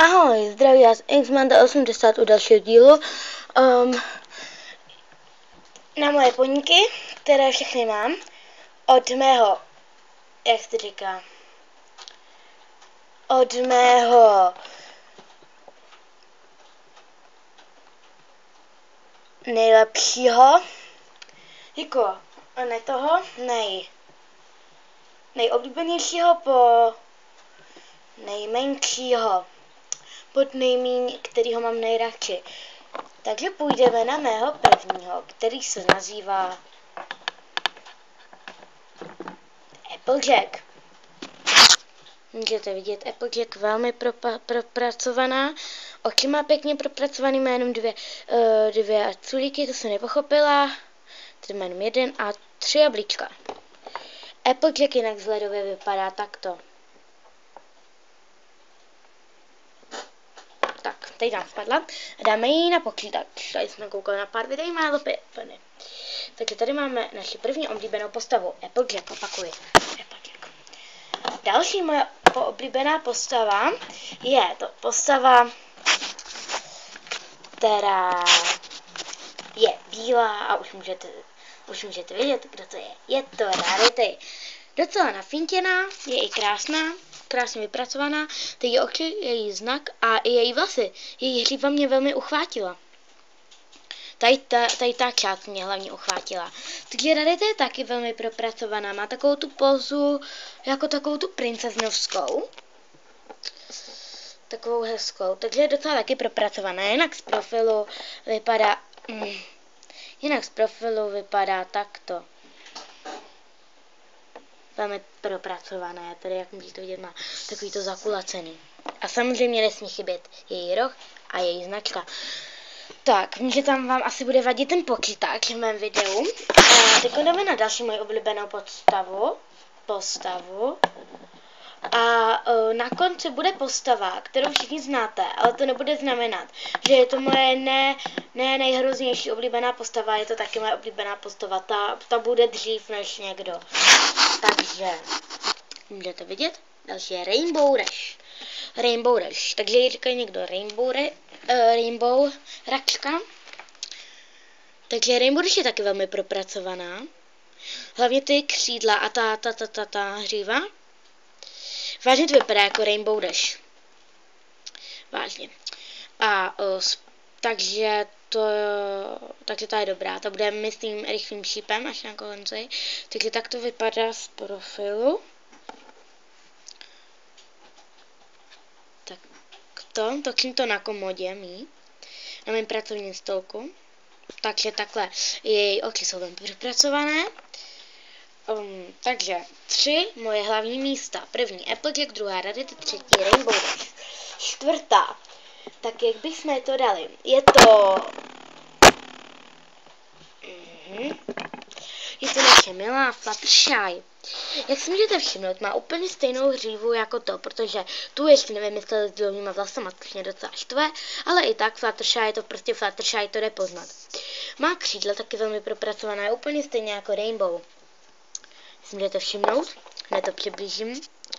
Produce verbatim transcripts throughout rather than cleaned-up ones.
Ahoj, zdraví vás Xmanda osmdesát u dalšího dílu. Um, na moje poníky, které všechny mám, od mého, jak se říká, od mého nejlepšího, jako ne toho, nej, nejoblíbenějšího po nejmenšího, pod nejmíň, kterýho mám nejradši. Takže půjdeme na mého prvního, který se nazývá Applejack. Můžete vidět Applejack velmi propa- propracovaná. Oči má pěkně propracovaný, má jenom dvě, uh, dvě culíky, to jsem nepochopila. Tady má jenom jeden a tři jablíčka. Applejack jinak vzhledově vypadá takto. Tak, tady nám spadla a dáme ji na počítač. Tady jsme koukali na pár videí, málo pěny. Takže tady máme naši první oblíbenou postavu, Applejack, opakuji. Applejack. Další moje oblíbená postava je to postava, která je bílá a už můžete, už můžete vědět, kdo to je. Je to Rarity. Docela nafintěná, je i krásná, krásně vypracovaná, ty její oči, její znak a i její vlasy. Její hříva mě velmi uchvátila. Tady ta, tady ta část mě hlavně uchvátila. Takže Rarity je taky velmi propracovaná. Má takovou tu pozu, jako takovou tu princeznovskou. Takovou hezkou. Takže je docela taky propracovaná. Jinak z profilu vypadá... Mm, jinak z profilu vypadá takto. Velmi propracované. Tady, jak můžete vidět, má takový to zakulacený. A samozřejmě nesmí chybět její roh a její značka. Tak, vím, že tam vám asi bude vadit ten počítač v mém videu. A teď jdeme na další moji oblíbenou postavu. Postavu. A uh, na konci bude postava, kterou všichni znáte, ale to nebude znamenat, že je to moje ne, ne nejhroznější oblíbená postava, je to taky moje oblíbená postava. Ta, ta bude dřív než někdo. Takže, můžete vidět, další je Rainbow Dash. Rainbow Dash, takže ji říkají někdo Rainbow, re, uh, Rainbow Račka. Takže Rainbow Dash je taky velmi propracovaná. Hlavně ty křídla a ta, ta, ta, ta, ta hříva. Vážně to vypadá jako Rainbow Dash. Vážně. A uh, takže to, takže ta je dobrá. To bude, myslím, rychlým šípem až na konci. Takže tak to vypadá z profilu. Tak to, točím to na komodě mý. Na mém pracovním stolku. Takže takhle. Její oči jsou velmi propracované. Um, takže tři moje hlavní místa. První Applejack, druhá Rarity, třetí Rainbow Dash. Čtvrtá. Tak jak bychom to dali? Je to... Mm-hmm. Je to naše milá Fluttershy. Jak si můžete všimnout, má úplně stejnou hřívu jako to, protože tu ještě nevím, jestli s dlouhýma vlasama, což mě docela štve, ale i tak Fluttershy je to prostě Fluttershy, to jde poznat. Má křídla taky velmi propracovaná, je úplně stejně jako Rainbow. Si můžete všimnout, hned to přiblížím.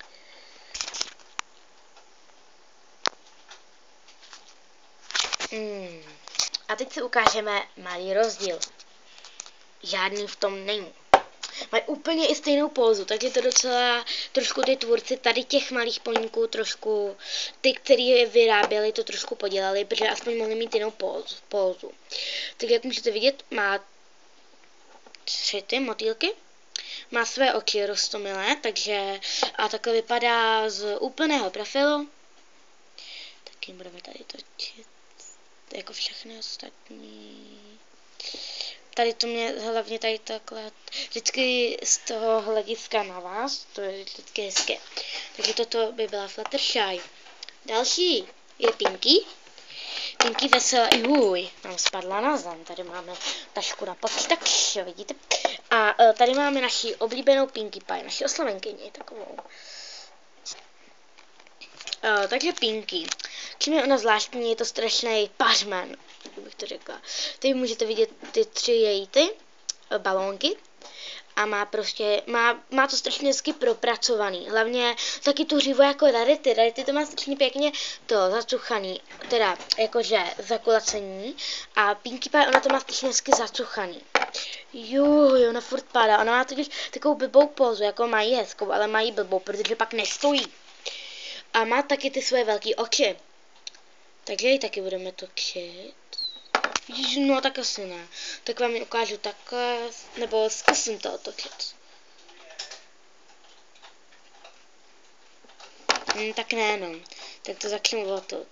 Hmm. A teď si ukážeme malý rozdíl. Žádný v tom není. Mají úplně i stejnou pózu, takže to docela trošku ty tvůrci tady těch malých poníků trošku, ty, kteří je vyráběli, to trošku podělali, protože aspoň mohli mít jinou pózu. pózu. Tak jak můžete vidět, má tři ty motýlky. Má své oči roztomilé, takže a takhle vypadá z úplného profilu. Taky budeme tady točit, jako všechny ostatní. Tady to mě hlavně tady takhle, vždycky z toho hlediska na vás, to je vždycky hezké. Takže toto by byla Fluttershy. Další je Pinky. Pinky veselá, juj, nám spadla na zem, tady máme tašku na počítač, vidíte. A uh, tady máme naši oblíbenou Pinkie Pie, naši oslavenkyni, takovou. Uh, takže Pinky. Čím je ona zvláštní, je to strašný pařmen, jak bych to řekla. Tady můžete vidět ty tři její ty uh, balónky. a má prostě, má, má to strašně hezky propracovaný. Hlavně taky tu hřivu jako Rarity. Rarity to má strašně pěkně to zacuchaný, teda jakože zakulacení. A Pinkie Pie, ona to má strašně hezky zacuchaný. Jo, ona furt padá. Ona má totiž takovou blbou pózu, jako mají hezkou, ale mají blbou, protože pak nestojí. A má taky ty svoje velké oči. Takže ji taky budeme točit. Ježiš, no tak asi ne. Tak vám ji ukážu takhle, nebo zkusím to otočit. Hm, tak ne, no. Tak to začnu otočit.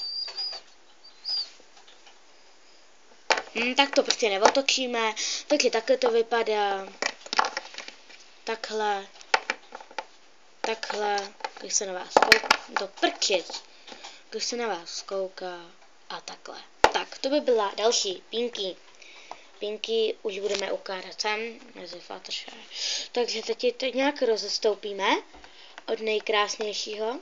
Hm, tak to prostě neotočíme. Takže takhle to vypadá. Takhle. Takhle. Když se na vás kouká. Do prčic. Když se na vás kouká. A takhle. Tak, to by byla další Pinky. Pinky už budeme ukládat sem, mezi Fluttershy. Takže teď to nějak rozestoupíme od nejkrásnějšího.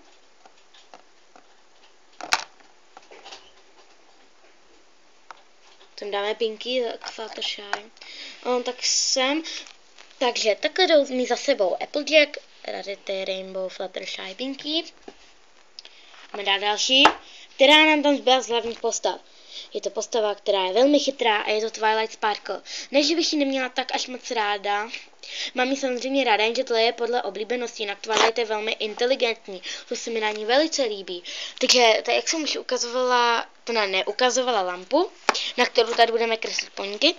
Tam dáme Pinky k Fluttershy. On tak sem. Takže takhle jdou mi za sebou Applejack, Rarity, Rainbow, Fluttershy, Pinky. Máme dát další, která nám tam zbyla z hlavních postav. Je to postava, která je velmi chytrá a je to Twilight Sparkle. Ne, že bych ji neměla tak až moc ráda. Mám ji samozřejmě ráda, jenže tohle je podle oblíbenosti, jinak Twilight je velmi inteligentní. To se mi na ní velice líbí. Takže, tak jak jsem už ukazovala, to ne, neukazovala lampu, na kterou tady budeme kreslit poníky.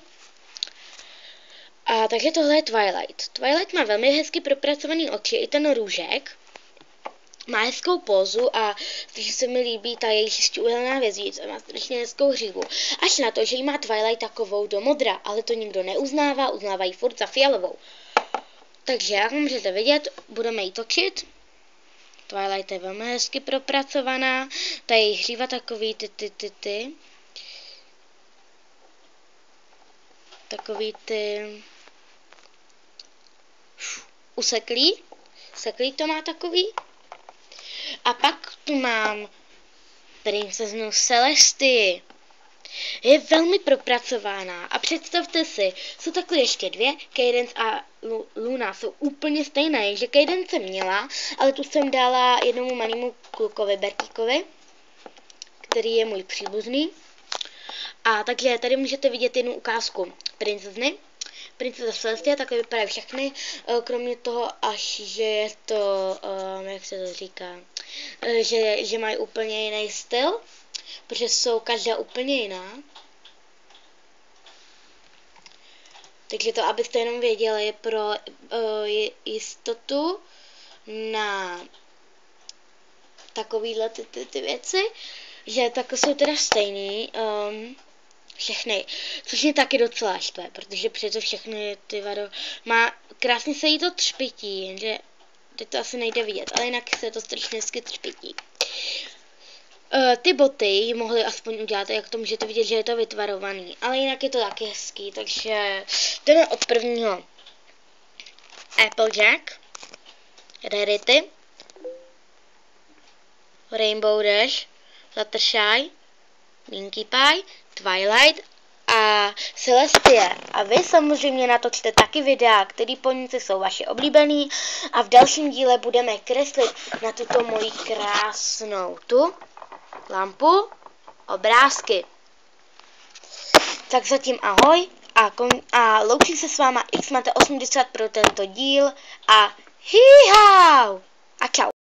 A takže tohle je Twilight. Twilight má velmi hezky propracovaný oči, i ten růžek. Má hezkou pózu a takže se mi líbí ta její šestiúhelná hvězdice, má strašně hezkou hřivu. Až na to, že jí má Twilight takovou do modra, ale to nikdo neuznává, uznávají furt za fialovou. Takže jak můžete vidět, budeme ji točit. Twilight je velmi hezky propracovaná, ta její hřiva takový ty ty ty ty. Takový ty useklý, seklý to má takový. A pak tu mám princeznu Celestii. Je velmi propracovaná a představte si, jsou takhle ještě dvě, Cadance a Luna jsou úplně stejné, jenže Cadance jsem měla, ale tu jsem dala jednomu malému klukovi, Bertíkovi, který je můj příbuzný. A takže tady můžete vidět jednu ukázku princezny. Princeza Celestia, takhle vypadají všechny, kromě toho, až že je to, um, jak se to říká, že, že mají úplně jiný styl, protože jsou každá úplně jiná. Takže to, abyste jenom věděli pro uh, jistotu na takovýhle ty, ty, ty věci, že takhle jsou teda stejný. Um, Všechny, což mě taky docela štve, protože přece všechny ty vado má, krásně se jí to třpití, jenže teď to asi nejde vidět, ale jinak se to strašně hezky třpití. Uh, ty boty mohly aspoň udělat, jak to můžete vidět, že je to vytvarovaný, ale jinak je to taky hezký, takže jdeme od prvního. Applejack, Rarity, Rainbow Dash, Fluttershy, Pinkie Pie, Twilight a Celestia. A vy samozřejmě natočte taky videa, který poníci jsou vaše oblíbený a v dalším díle budeme kreslit na tuto moji krásnou tu lampu obrázky. Tak zatím ahoj a, kon- a loučím se s váma X Mate osmdesát pro tento díl a hýhau a čau.